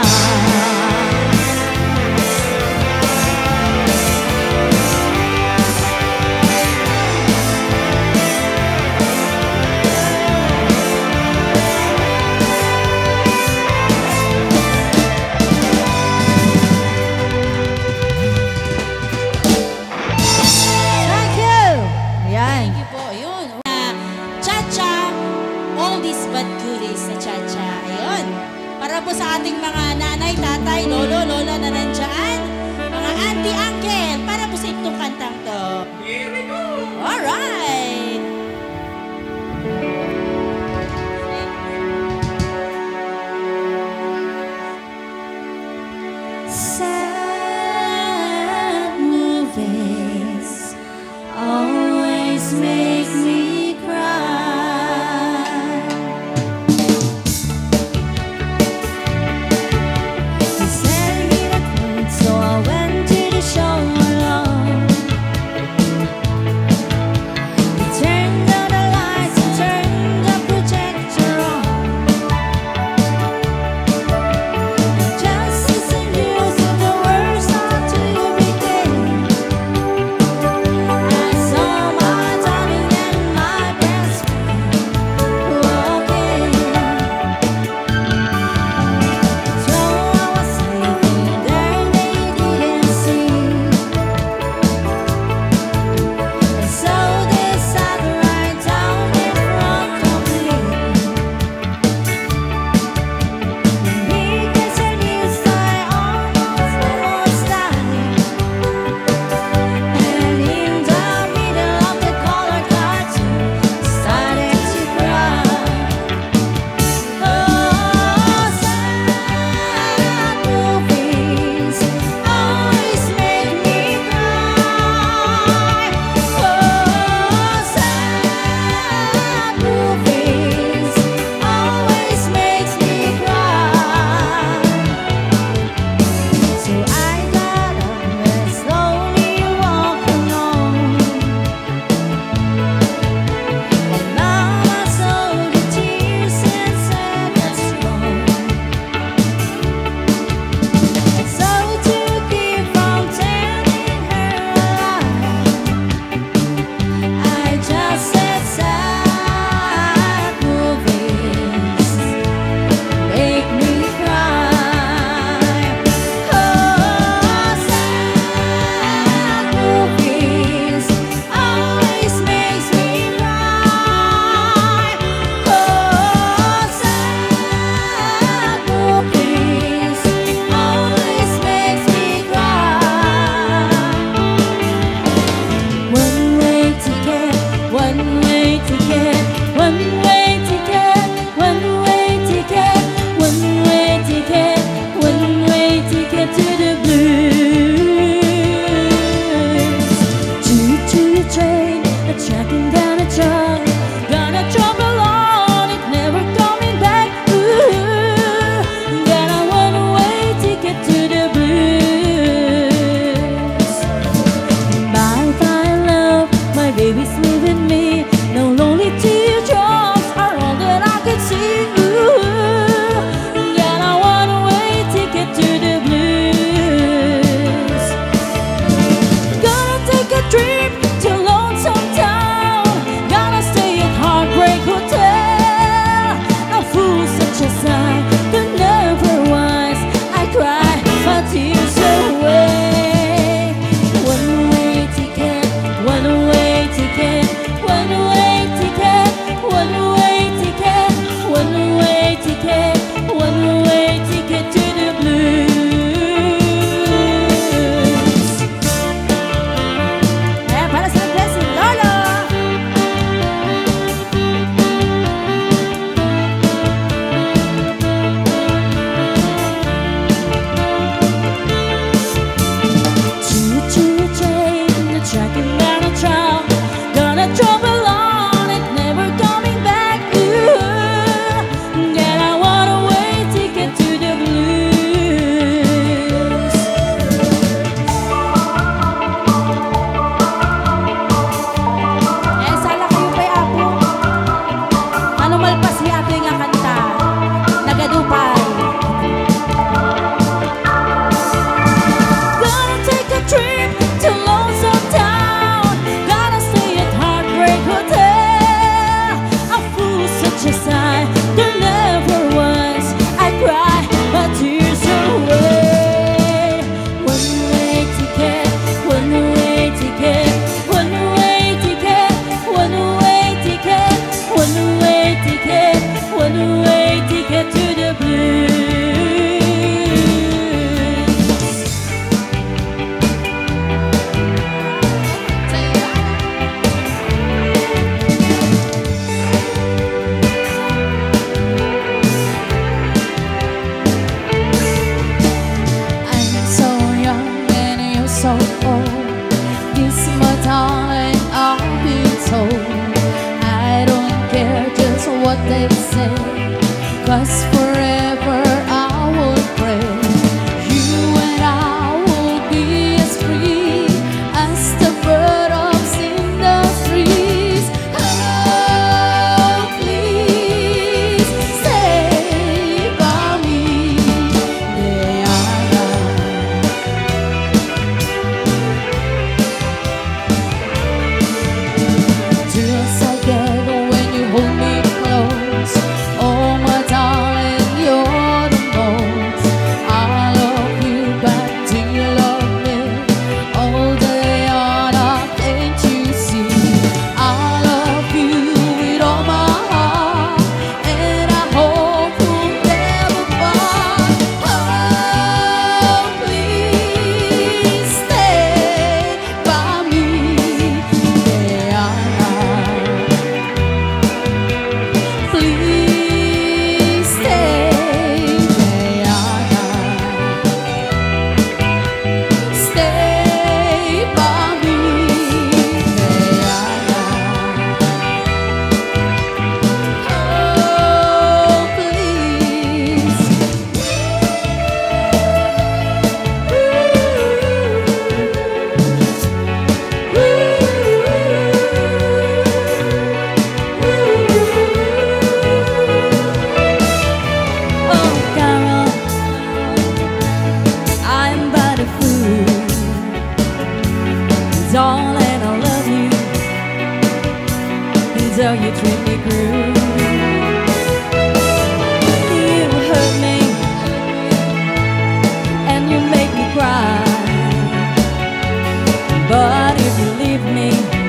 Thank you! Ayan. Thank you po. Yun. Uh, Cha-cha, oldies but goodies sa Cha-cha. Ayun. Para po sa ating mga nanay, tatay, lolo, lola na nandyan. Mga auntie, uncle. Para po sa itong kantang to. Here we go! Alright! listen, 'cause forever I will pray. You and I will be as free as the bird of in the trees. Oh, please stay by me. Day and night. Tears I get when you hold me close. Oh, my darling, you're the most. I love you, but do you love me? All day on, can't you see? I love you with all my heart, and I hope we'll never part. Oh, please stay by me. Day and night. Please stay day and night. Stay by me day and night. Oh, please. Oh, Carol, I'm but a fool. Darling, I love you, though you treat me cruel. You hurt me, and you make me cry. But if you leave me,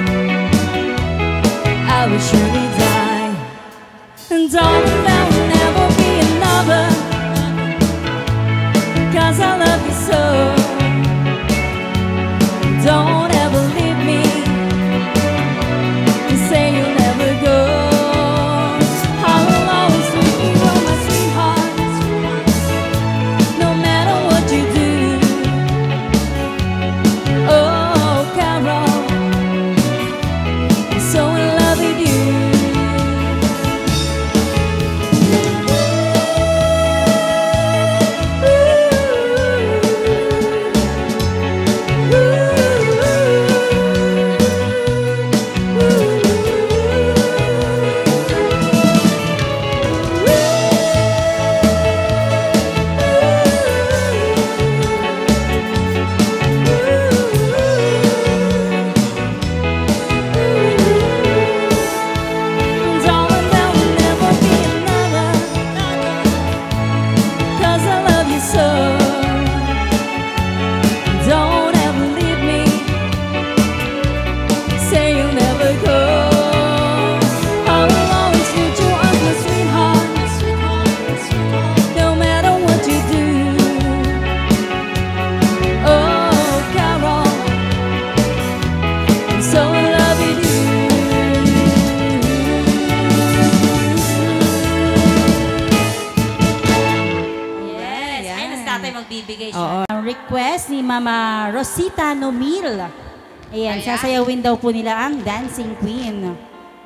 I will surely die. And darling, there will never be another, 'cause I love you so. Don't ever leave me, you say you'll never go. I will always treat you, oh my sweetheart, no matter what you do. Oh, Carol, I'm so in love with you. Darling, there will never be another, 'cause I love you so. Don't ever leave me, say you'll never go. I will always treat you as my sweetheart, no matter what you do. Oh, Carol, I'm so in love with you. Yes. Ay, nas tatay magbibigay siya. Oo. Ang request ni Mama Rosita Nomil. Ayan, sasayawin daw po nila ang Dancing Queen.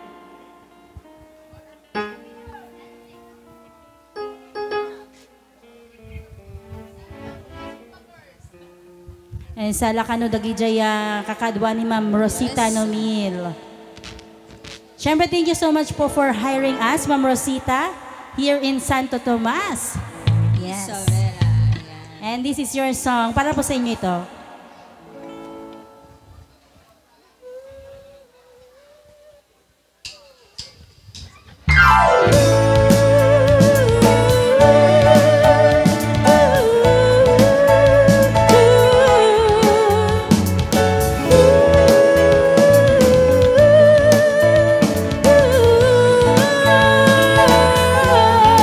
Ayan, sa Lakano Dagijaya, kakadwa ni Ma'am Rosita Nomil. Siyempre, thank you so much po for hiring us, Ma'am Rosita, here in Santo Tomas. Yes. And this is your song. Para po sa inyo ito.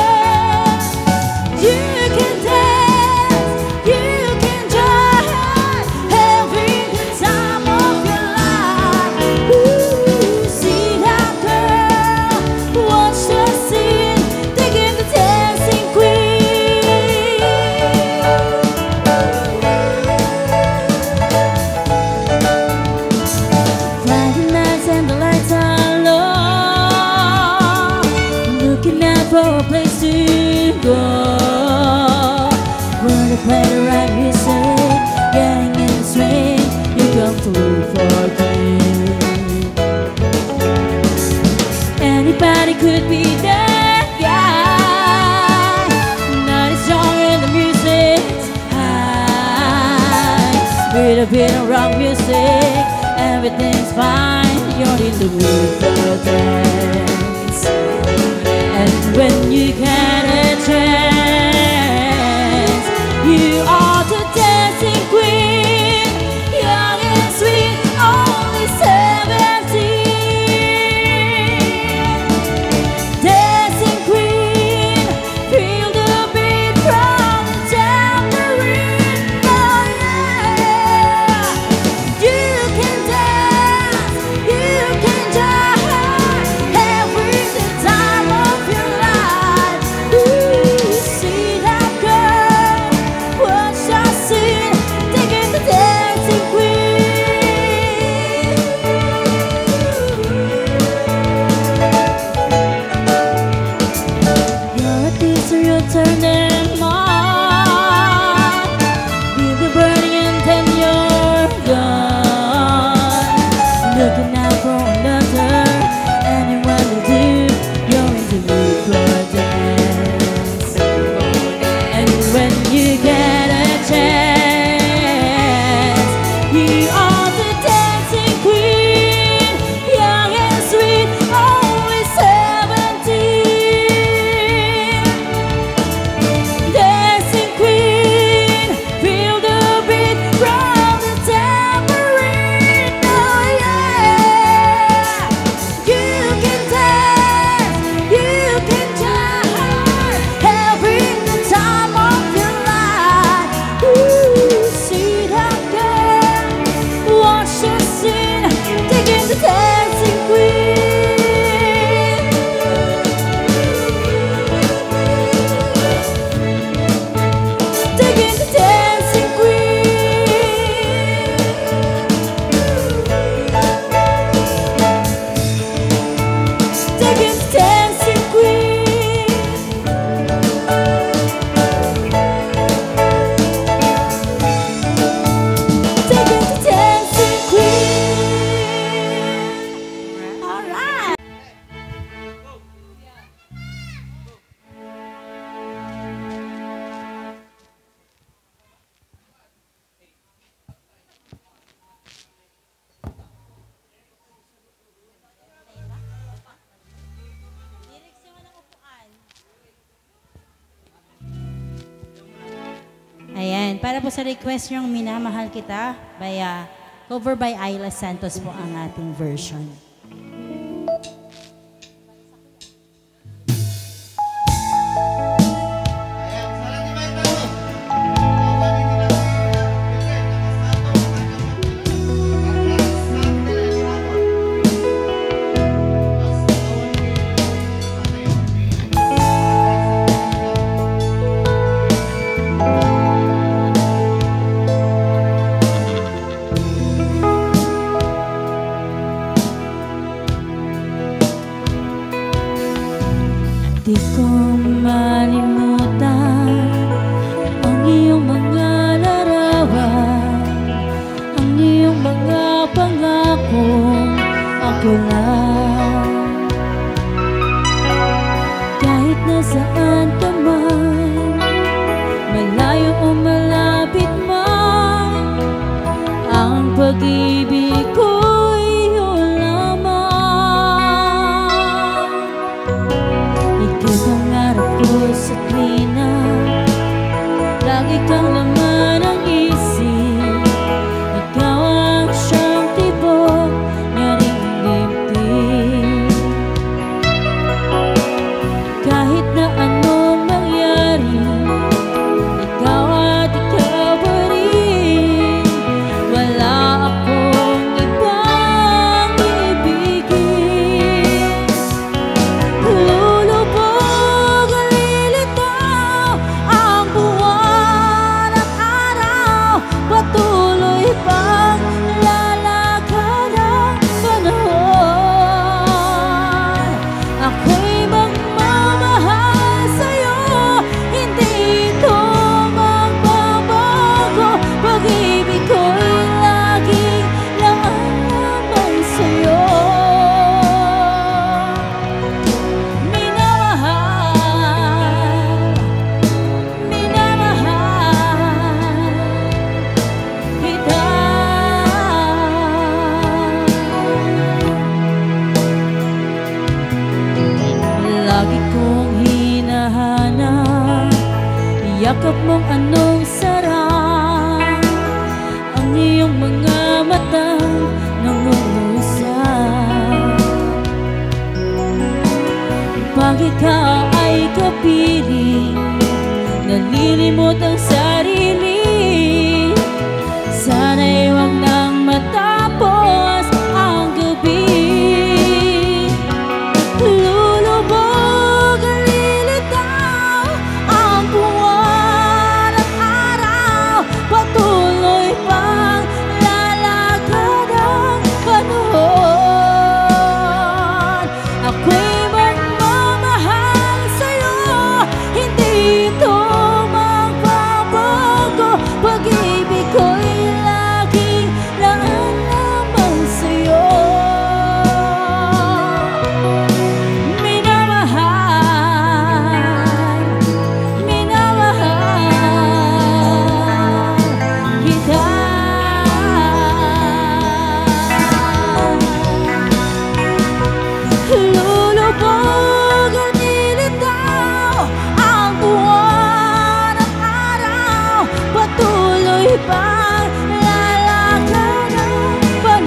You can dance, you can play the right music, getting in the swing, you come through for good. Anybody could be that guy, not as strong in the music's high. With a bit of rock music, everything's fine. You're in the mood for dance, and when you get a chance, you are the dancing queen, young and sweet, only seventeen. Dancing queen, feel the beat from the tambourine. Oh yeah, you can dance, you can jive, every the time of your life. Ooh, see that girl, watch her sing, taking the dancing queen. You're a teacher, you turn them on. Feel the burning and then you're gone. Looking out for another, anyone will do. You're in the mood for a dance, and when you get a chance, you are the dancing queen, young and sweet, only seventeen. Dancing queen, feel the beat from the tambourine. Oh yeah, you can dance, you can jive, having the time of your life. Ooh, see that girl, watch her sing, taking the dancing queen. Taking the dancing queen. Taking the dancing queen. Taking the dancing queen. All right. Ayan, para po sa request yung Minamahal Kita, by, uh, cover by Ayla Santos po ang ating version. Di ko malimutan ang iyong mga larawan, ang iyong mga pangakong ako lang. Kahit nasaan ka man, malayo o malapit man, ang pag-ibig ko'y iyong lamang. Ikaw ang harap ko sa tuwina, lagi kang laman ang isip. Ikaw ang siyang tibok, nyaring dibdib. yakap mong anong sarap, ang iyong mga matang nangungusap. Pag ikaw ay kapiling, nalilimot ang sarili, sana'y huwag nang matapos ang gabi. Lulubog ang lilitaw ang buwan at araw, patuloy pang lalakad ang panahon. Ako'y magmamahal sa'yo, hindi ito magbabago. Pag-ibig ko'y laging laan lamang sa'yo. Minamahal, minamahal kita. Lulubog ang nilitaw ang buwan at araw, patuloy pang lalakad ang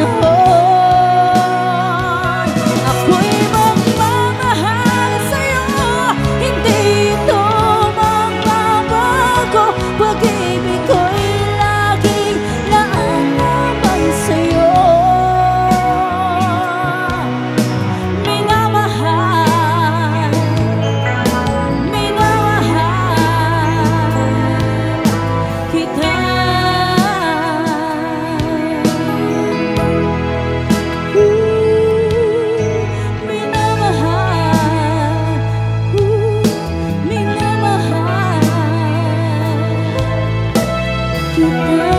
panahon. Ako'y magmamahal sa'yo, hindi ito magbabago. Pag-ibig ko'y laging laan lamang sa'yo. Minamahal, minamahal kita. Ooh, minamahal, ooh, minamahal kita.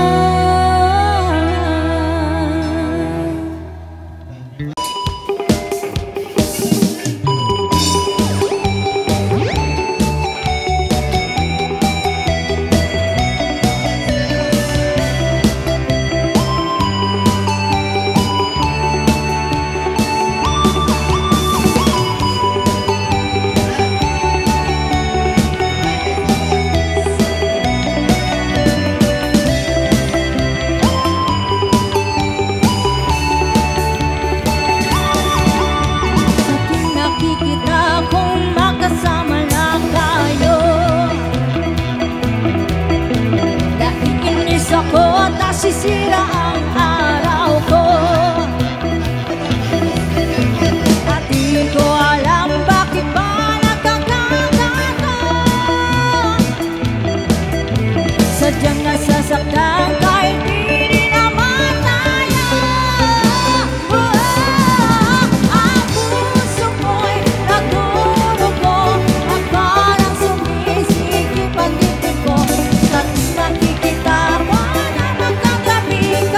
Sa tuwing nakikita kong magkasama lang tayo, naiinis ako at nasisira ang araw ko. At di ko alam bakit ba nagkakaganto, sadyang nasasaktan kahit di naman tayo. Ang puso ko'y nagdurugo at parang sumisikip ang dibdib ko. Sa tuwing nakikita ko na magkagabi ka,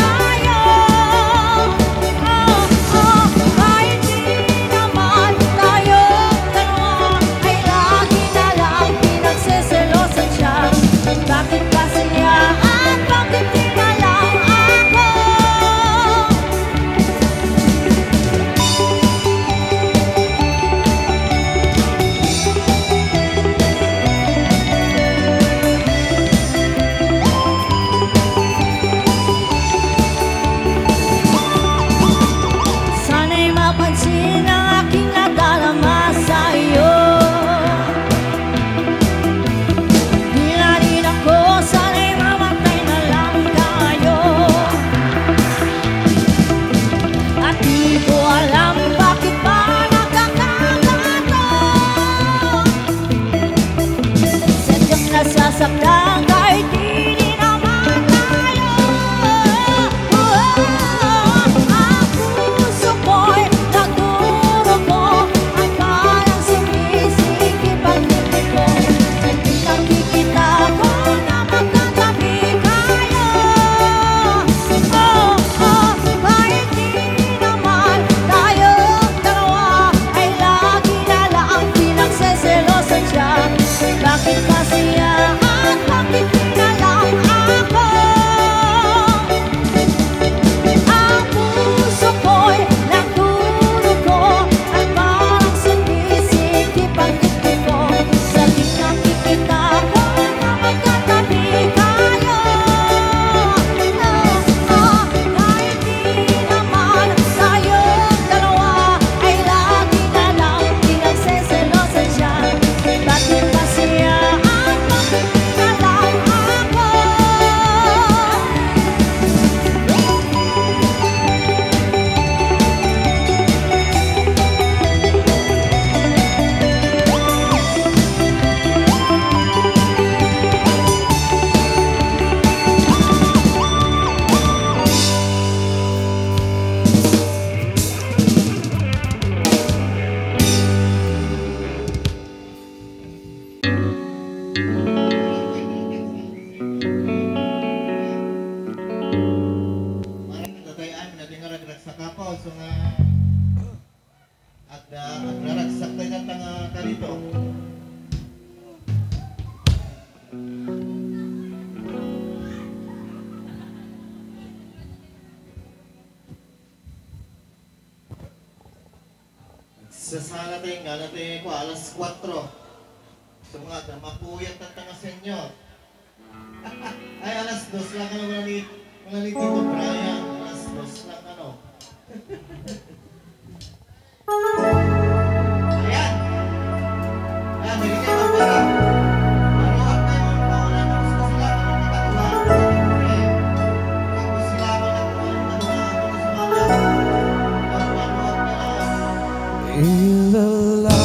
Na nagraragsak tayo ng tanga ka rito. Sasala tayo nga natin ko alas kwatro. So nga, mapuyat ng tanga senyor. Ay, alas dos lang ano mga ni, mga ni Tito Brian. Alas dos lang ano. Ayan. Ayan, hindi kayo magbara. Maruhat na yung pangunan ng gusto sila ko ng nakatuhan. Okay. Kung sila ko na kung ano na mga ako na sumama. Maruhat na lang. In the light